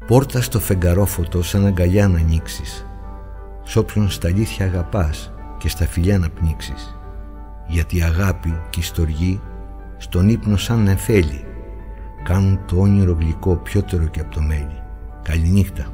Πόρτα στο φεγγαρόφωτο σαν αγκαλιά να ανοίξεις, σ' όποιον στα αλήθεια αγαπάς και στα φιλιά να πνίξεις. Γιατί η αγάπη και η στοργή στον ύπνο σαν νεφέλη κάνουν το όνειρο γλυκό πιότερο και από το μέλι. Καληνύχτα.